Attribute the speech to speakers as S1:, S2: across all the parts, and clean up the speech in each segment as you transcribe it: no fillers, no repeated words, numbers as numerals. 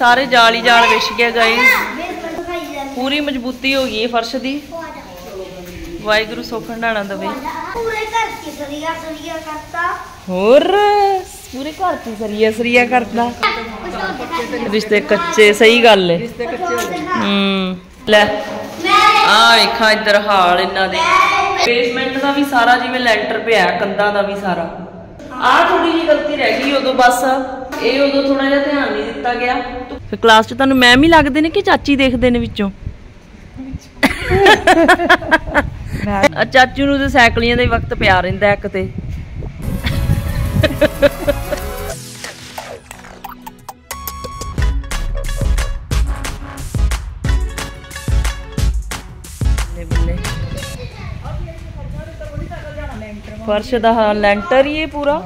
S1: सारे जाल ही जाल विछ गया गाइस। पूरी मजबूती हो गई है फर्श दी। वाहिगुरू सुख हंडाणा दवे। होर पूरे घर की सरिया सरिया करता। रिश्ते कच्चे सही गल है। ले आ वेखा इधर हाल इन्हां दे बेसमेंट का भी सारा जिवें लैंटर पिया कंधां दा भी सारा। आ थोड़ी जी गलती रह गई उदों बस ये उदों थोड़ा जिहा ध्यान नहीं दिता गया। फिर क्लास च तुहानूं मैम ही लगदे ने कि चाची देखदे ने विचों? चाचू नूं ते साइकलियां दा वक्त पिया रहिंदा इक ते। फर्श दा लैंटर ही है पूरा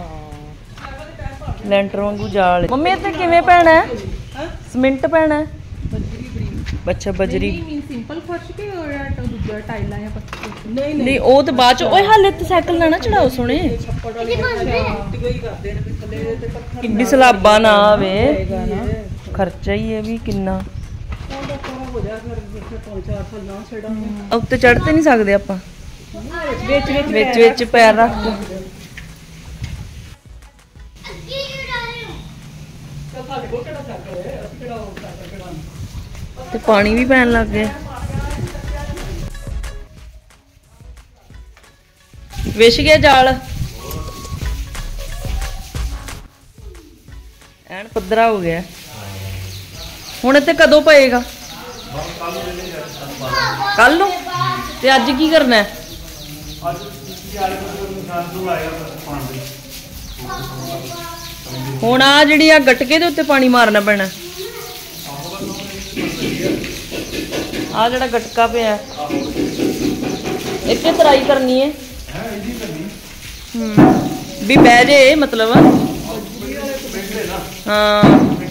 S1: लैंटर वांगू जाल। मम्मी इत्थे किवें पैना है? सीमेंट पैना है? अच्छा बजरी सिंपल फर्श के दूजा टाइलां या पत्थर नहीं ओ तो बाद च। ओए हाले ते साइकिल ना ना चढ़ाओ सोने किड्डी सलाबा ना आवे खर्चा ही है भी किन्ना। उत्ते चढ़ ते नहीं सकदे आपां विच पैर रख के। ते पानी भी पैन लग गया। विछ गया जाल एन पद्धरा हो गया। हुण इत्थे कदों पएगा? कल नूं? ते अज की करना है? हुण आ जिहड़ी आ गटके दे उत्ते पानी मारना पैना। आ जिहड़ा गटका पिया इत्थे तराई करनी है भी बह जे मतलब। हाँ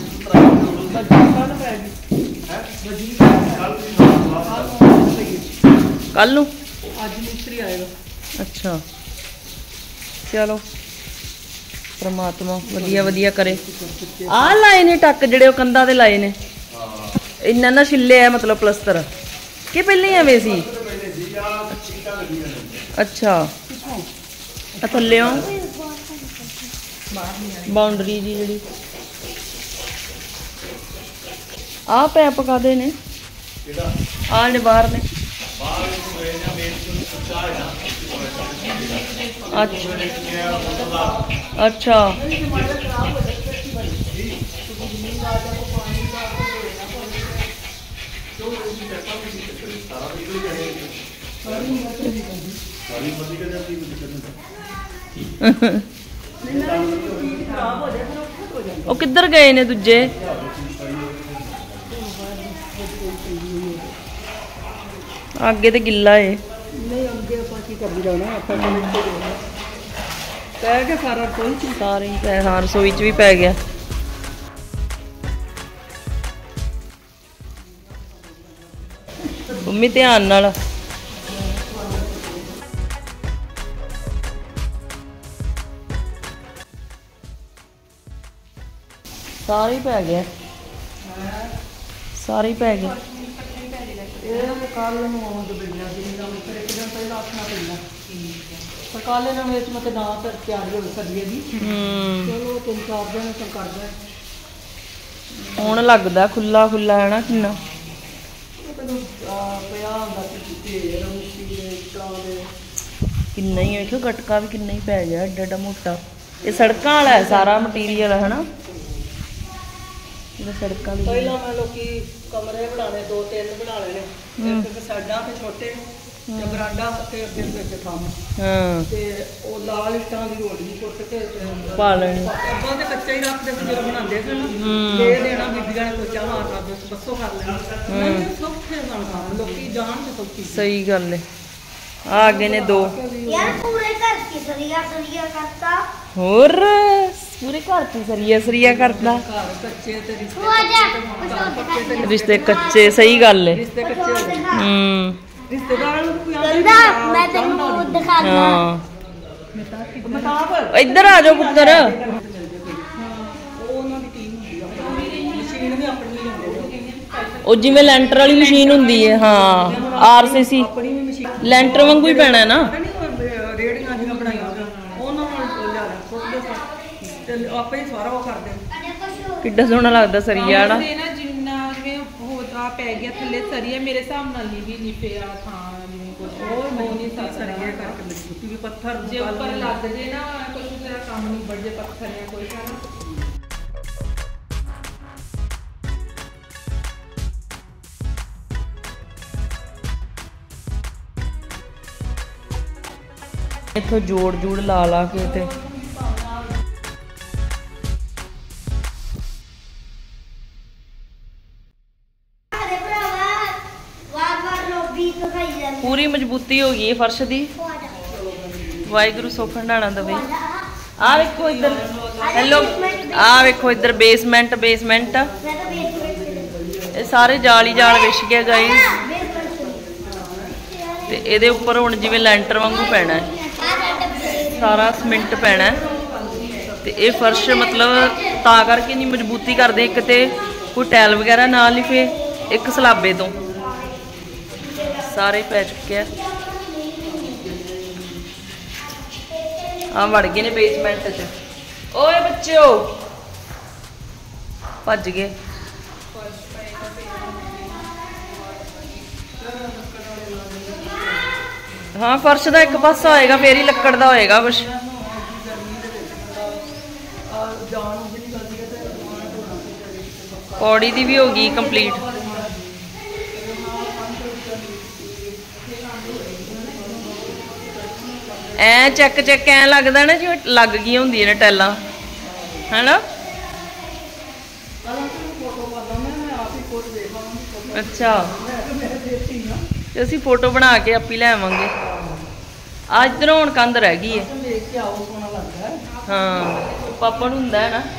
S1: कल नूं मिस्त्री आएगा। अच्छा चलो परमात्मा वधिया वधिया करे। आ लाए ने टक जिहड़े कंधां ते लाए ने इन्ना ना छिले है मतलब प्लस्तर कि पहले ही एवें सी? अच्छा थल्ले बाउंड्री जी जी आ पैप कादे ने? आ ने बाहर ने। अच्छा वो किधर गए ने दूजे? आगे तो गिला है। सारे हाँ रसोई च भी पै गया। मम्मी ध्यान नाल सारे ही पै गया। सारे ही पै गए। काले ना मिर्च मत ना तैयारी हो सर्दियों की। चलो 3-4 दिन कर दे ਹੁਣ लगदा खुला खुला है ना किन्ना किन्ना ही देखो गटका भी किन्ना ही पै गया एडा एडा मोटा। ये सड़कों वाला है सारा मटीरियल है ना सड़कों पहला मैं लोग कमरे बनाने 2-3 बना लेने एक साइडां ते छोटे बरांडा ते अगे विच थम ते ओ लाल इटां दी रोड़ी कुट के पा लेनी। अब्बा ते कच्चा ही रखदे सी जो बनांदे सन दे देना बीबियां ने कोचा मारना बसो कर लेना सौखे बन खान लोकी जान ते सौखी। सही गल है। आगे ने 2 यार पूरे घर की सरिया सरिया करता। और पूरे घर की सरिया सरिया करता। रिश्ते कच्चे सही गल है। इधर आ जाओ पुत्र।
S2: ਉਹ ਜਿਵੇਂ ਲੈਂਟਰ ਵਾਲੀ ਮਸ਼ੀਨ ਹੁੰਦੀ ਹੈ। ਹਾਂ RCC
S1: ਆਪਣੀ ਵੀ ਮਸ਼ੀਨ
S2: ਲੈਂਟਰ ਵਾਂਗੂ ਹੀ ਪੈਣਾ ਨਾ।
S1: ਰੇੜੀਆਂ ਜਿਹੜੀਆਂ ਬਣਾਈਆਂ ਉਹਨਾਂ ਨਾਲ ਲਿਆ ਸੁੱਟਦੇ ਤੇ ਆਪੇ ਹੀ ਸਾਰਾ ਉਹ ਕਰਦੇ।
S2: ਕਿੱਡਾ ਸੋਹਣਾ ਲੱਗਦਾ ਸਰੀਆ ਨਾ
S3: ਜਿੰਨਾ ਜਿਵੇਂ ਹੋਦਾ ਪੈ ਗਿਆ ਥੱਲੇ ਸਰੀਆ ਮੇਰੇ ਹਿਸਾਬ ਨਾਲ ਨਹੀਂ ਪਿਆ ਥਾਂ ਜਿਵੇਂ ਕੁਝ ਹੋਰ ਨਹੀਂ
S1: ਸਰੀਆ ਕਰਕੇ ਮਜ਼ਬੂਤੀ ਵੀ ਪੱਥਰ
S3: ਜੇ ਉੱਪਰ ਲੱਗ ਜੇ ਨਾ ਕੁਝ ਤੇਰਾ ਕੰਮ ਨਹੀਂ ਵੱਜ ਜੇ ਪੱਥਰ ਜਾਂ ਕੋਈ ਸਾਰਾ।
S2: ਇੱਥੋਂ ਜੋੜ ਲਾ ਕੇ ਤੇ ਪੂਰੀ ਮਜ਼ਬੂਤੀ ਹੋ ਗਈ ਹੈ ਫਰਸ਼ ਦੀ। ਵਾਹਿਗੁਰੂ ਸੁੱਖ ਹੰਡਾਣਾ ਦਵੇ। ਆ ਵੇਖੋ ਇੱਧਰ ਹੈਲੋ ਆ ਵੇਖੋ ਇੱਧਰ ਬੇਸਮੈਂਟ ਇਹ ਸਾਰੇ ਜਾਲ ਵਿਛ ਗਿਆ ਗਾਇਸ ਤੇ ਇਹਦੇ ਉੱਪਰ ਹੁਣ ਜਿਵੇਂ ਲੈਂਟਰ ਵਾਂਗੂ ਪੈਣਾ ਹੈ ਸਾਰਾ ਸੀਮੈਂਟ ਪੈਣਾ ਹੈ ਤੇ ਇਹ ਫਰਸ਼ ਮਤਲਬ ਤਾਂ ਕਰਕੇ ਨਹੀਂ ਮਜ਼ਬੂਤੀ ਕਰਦੇ ਇੱਕ ਤੇ ਕੋਈ ਟੈਲ ਵਗੈਰਾ ਨਾ ਲਿਫੇ ਇੱਕ ਸਲਾਬੇ ਤੋਂ ਸਾਰੇ ਪੈ ਚੁੱਕੇ ਆ ਵੜ ਗਏ ਨੇ ਬੇਸਮੈਂਟ 'ਚ। ਓਏ ਬੱਚਿਓ ਭੱਜ ਗਏ। ਹਾਂ ਫਰਸ਼ ਦਾ ਇੱਕ ਪਾਸਾ ਹੋਏਗਾ ਫੇਰ ਹੀ ਲੱਕੜ ਦਾ ਹੋਏਗਾ ਕੁਛ। ਪੌੜੀ ਦੀ ਵੀ ਹੋ ਗਈ ਕੰਪਲੀਟ। ਐ ਚੱਕ ਐ ਲੱਗਦਾ ਨਾ ਜਿਵੇਂ ਲੱਗ ਗਈਆਂ ਹੁੰਦੀਆਂ ਨੇ ਟੈਲਾਂ ਹੈਨਾ। ਅੱਛਾ ਤੇ ਅਸੀਂ ਫੋਟੋ ਬਣਾ ਕੇ ਆਪੀ ਲੈ ਆਵਾਂਗੇ। ਆ ਇੱਧਰੋਂ ਹੁਣ ਕੰਧ ਰਹਿ ਗਈ ਹੈ। ਹਾਂ ਪਾਪਾ ਨੂੰ ਹੁੰਦਾ ਹੈ ਨਾ।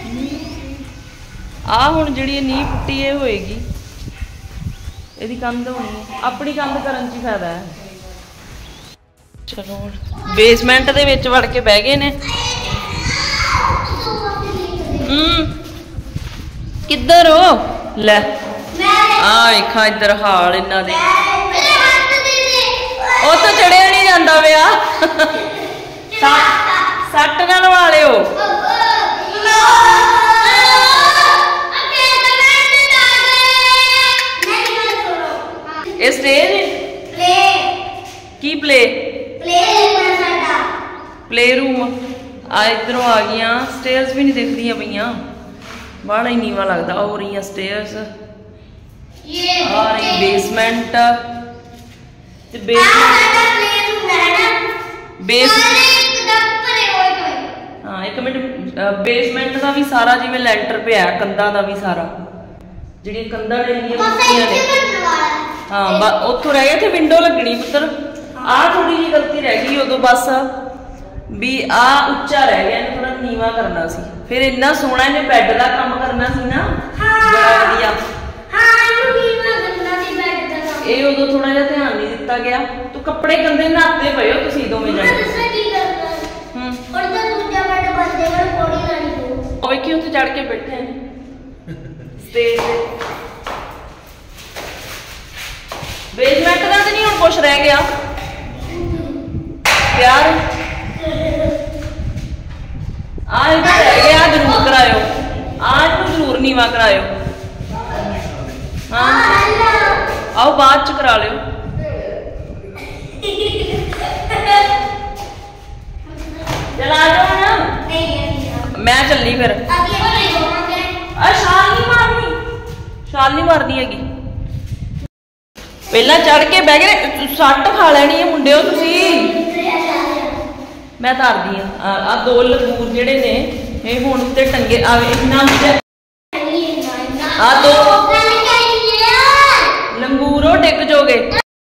S2: ਆ ਹੁਣ ਜਿਹੜੀ ਨੀਂਹ ਪੁੱਟੀ ਇਹ ਹੋਏਗੀ ਇਹਦੀ ਕੰਧ ਹੋਣੀ ਹੈ। ਆਪਣੀ ਕੰਧ ਕਰਨ 'ਚ ਹੀ ਫਾਇਦਾ ਹੈ। ਚਲੋ ਬੇਸਮੈਂਟ ਦੇ ਵਿੱਚ ਵੜ ਕੇ ਬਹਿ ਗਏ ਨੇ। ਕਿੱਧਰ ਹੋ ਲੈ ਆ ਵੇਖਾਂ ਇੱਧਰ ਹਾਲ ਇਹਨਾਂ ਦੇ। ਉਹ ਤਾਂ ਚੜਿਆ ਨਹੀਂ ਜਾਂਦਾ ਵਿਆ ਸੱਟ ਨਾਲ ਲਵਾ ਲਿਓ। ਇਹ ਸਟੇਜ ਕੀ प्ले रूम आ इधरों आ गई स्टेयर्स भी नहीं दिखदियां पईयां बड़ा ही नीवा लगता। हो रही स्टेयर्स आ रही बेसमेंट हाँ एक मिनट बेसमेंट का भी सारा जिवें लैंटर पे है कंधा का भी सारा जिहड़ियां कंधां ने हाँ उत्थों रह गया थे विंडो लगनी पुत्र। आ थोड़ी जी गलती रह गई उदों बस भी आ उच्चा रह गया थोड़ा नीवा करना सी। फिर इन्ना सोहना इन्हें बैड का काम करना सी ना बड़ा वधिया ये उदों थोड़ा जिहा ध्यान नहीं दिता गया। तो कपड़े गंदे नहाते पे हो तुसीं दोवें जणे ਵੇਖੀ ਉੱਥੇ ਚੜ ਕੇ ਬੈਠੇ ਨੇ ਸਟੇਜ ਤੇ। ਬੇਸਮੈਂਟ ਦਾ ਤਾਂ ਨਹੀਂ ਹੁਣ ਕੁਛ ਰਹਿ ਗਿਆ ਪਿਆਰ आज तो रह गया जरूर करायो आज तो जरूर नीवा करायो। हाँ आओ बाद च करा लियो। चल आ जाओ ना मैं चली फिर छाल नहीं मारनी हैगी। पहला चढ़ के बह गए सट खा लेनी है मुंडिओ तुसी। मैं धरदी हाँ आ दो लंगूर जेडे ने ये हुण उत्ते टंगे आ दो लंगूर डिग जोगे।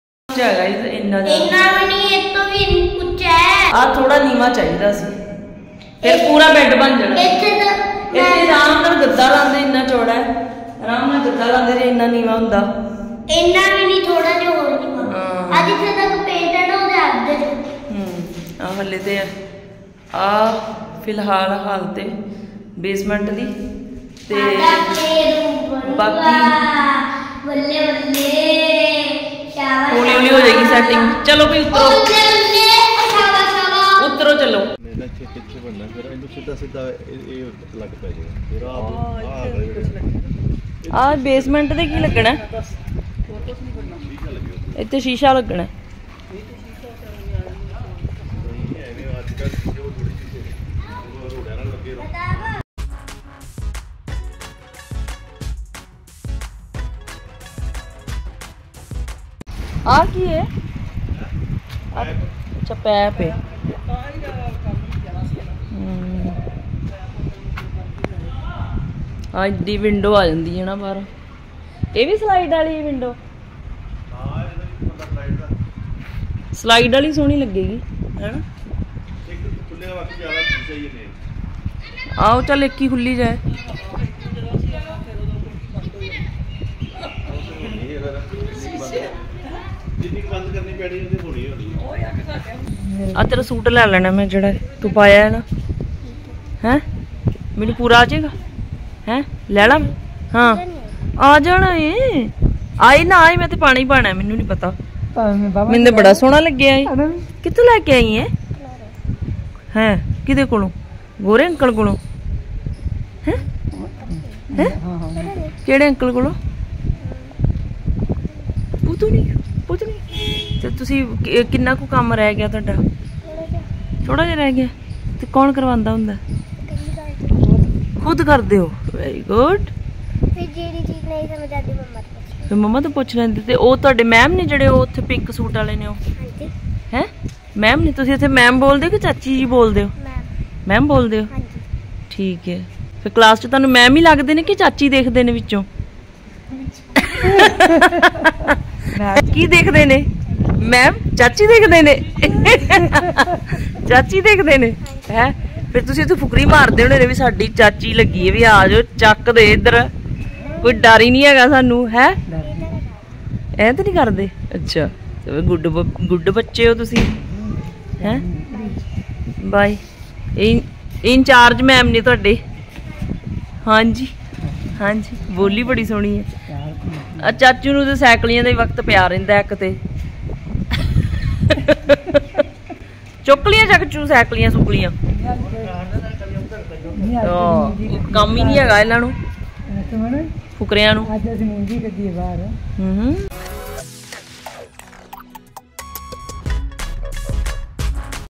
S2: आ थोड़ा नीवा चाहिए सी फिर पूरा बेड बन जाना। इत्थे आराम नाल गद्दा लांदे इन्ना चौड़ा है आराम नाल गद्दा लांदे जे इन्ना नीवा हुंदा
S4: इन्ना भी नहीं थोड़ा जिहा होर नीवा। आ जिथे तक पेंट है ना ओदे अद्ध
S2: हले तो आ फिलहाल हालत बेसमेंट की ਤੇ
S4: बाकी
S2: बाकी
S4: बल्ले बल्ले शाबाश
S2: हौली हौली हो जाएगी सेटिंग। चलो भाई उतरो
S4: बल्ले बल्ले शाबाश शाबाश
S2: उतरो चलो।
S5: मेरा किच्छे बनना फिर इनको सीधा सीधा ये लग पै जाएगा फिर आप
S2: आ बेसमेंट ते की लगना इत्थे शीशा लगना आ की है अच्छा पैप है ਆ ਇੱਡੀ ਵਿੰਡੋ ਆ ਜਾਂਦੀ ਹੈ ਨਾ ਬਾਹਰ। ਇਹ ਵੀ ਸਲਾਈਡ ਵਾਲੀ ਵਿੰਡੋ ਸਲਾਈਡ ਵਾਲੀ ਸੋਹਣੀ ਲੱਗੇਗੀ ਹੈਨਾ। ਆਓ ਚੱਲ ਇੱਕ ਹੀ ਖੁੱਲੀ ਜਾਏ। ਆ ਤੇਰਾ ਸੂਟ ਲੈ ਲੈਣਾ ਮੈਂ ਜਿਹੜਾ ਤੂੰ ਪਾਇਆ ਹੈ ਨਾ ਹੈ ਮੈਨੂੰ ਪੂਰਾ ਆ ਜਾਏਗਾ ਹੈ ਲੈ ਲਾ। हाँ आ जाना है आई ना आई मैं तो पानी ही पाना है मैनू नहीं पता मैंने बड़ा सोहना लगे कितों लैके आई है किदे कोलों गोरे अंकल कोलों है केड़े अंकल कोलों पुतनी ते तुसी किन्ना को काम रह गया तुहाडा थोड़ा जिहा रह गया ते कौन करवांदा हुंदा खुद करदे हो वेरी गुड
S4: फिर जेडी चीज नहीं समझ आती मम्मा तो
S2: फिर मम्मा तो पूछ लेंदे ते ओ तुहाडे मैम ने जेड़े ओ उत्थे पिंक सूट वाले ने ओ
S4: हां
S2: हैं मैम ने तुसी इत्थे मैम बोलदे कि चाची जी बोलदे हो मैम बोलदे हो
S4: हां जी
S2: ठीक है फिर क्लास च तुहानू मैम ही लगदे ने कि चाची देखदे ने विचों की देखदे ने मैम चाची देखदे ने चाची देखदे ने हैं फिर तुसी इत्थे फुकरी मारदे होणे ने भी साडी चाची लगी है भी आ जाओ चक दे इधर कोई डर ही नहीं हैगा सानू है ऐ तो नहीं करदे अच्छा गुड बच्चे हो तुसी हैं बाय इंचार्ज मैम ने तुहाडे हाँ जी बोली बड़ी सोहनी है चाचू नूं ते साइकलियां दे वक्त पिया रहिंदा इक ते चुक लिया चाचू साइकलियां सुकलियां काम ही नहीं है इन्हां नूं फुकरियां नूं।